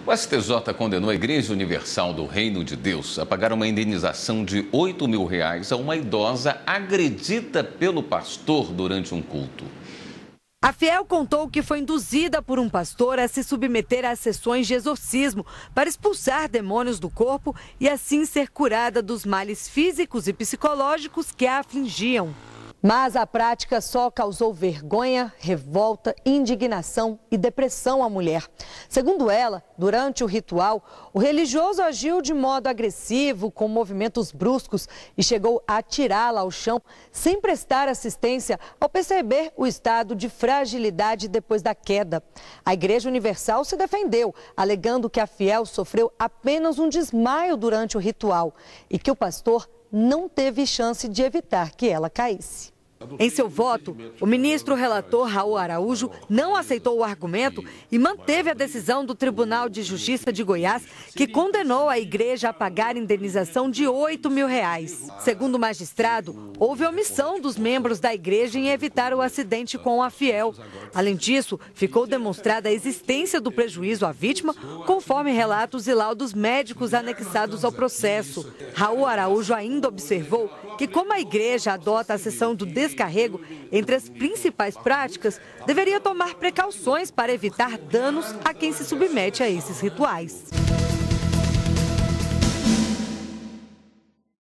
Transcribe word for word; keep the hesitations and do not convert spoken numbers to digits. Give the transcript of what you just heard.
O S T J condenou a Igreja Universal do Reino de Deus a pagar uma indenização de oito mil reais a uma idosa agredida pelo pastor durante um culto. A fiel contou que foi induzida por um pastor a se submeter a sessões de exorcismo para expulsar demônios do corpo e assim ser curada dos males físicos e psicológicos que a afligiam. Mas a prática só causou vergonha, revolta, indignação e depressão à mulher. Segundo ela, durante o ritual, o religioso agiu de modo agressivo, com movimentos bruscos e chegou a atirá-la ao chão sem prestar assistência ao perceber o estado de fragilidade depois da queda. A Igreja Universal se defendeu, alegando que a fiel sofreu apenas um desmaio durante o ritual e que o pastor não teve chance de evitar que ela caísse. Em seu voto, o ministro relator Raul Araújo não aceitou o argumento e manteve a decisão do Tribunal de Justiça de Goiás, que condenou a igreja a pagar indenização de oito mil reais. Segundo o magistrado, houve omissão dos membros da igreja em evitar o acidente com a fiel. Além disso, ficou demonstrada a existência do prejuízo à vítima, conforme relatos e laudos médicos anexados ao processo. Raul Araújo ainda observou que, como a igreja adota a sessão do descarrego entre as principais práticas, deveria tomar precauções para evitar danos a quem se submete a esses rituais.